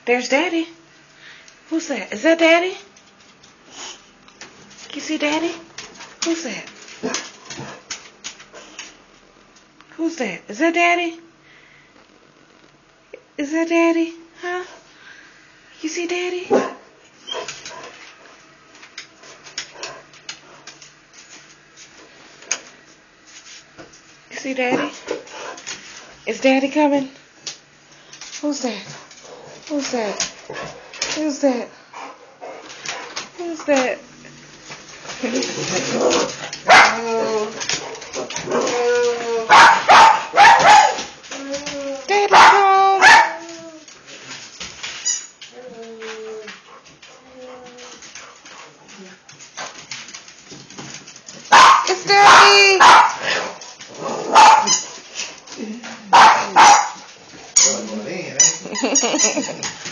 There's Daddy. Who's that? Is that Daddy? You see Daddy? Who's that? Who's that? Is that Daddy? Is that Daddy? Huh? You see Daddy? You see Daddy? Is Daddy coming? Who's that? Who's that? Who's that? Who's that? Daddy's home. It's Daddy.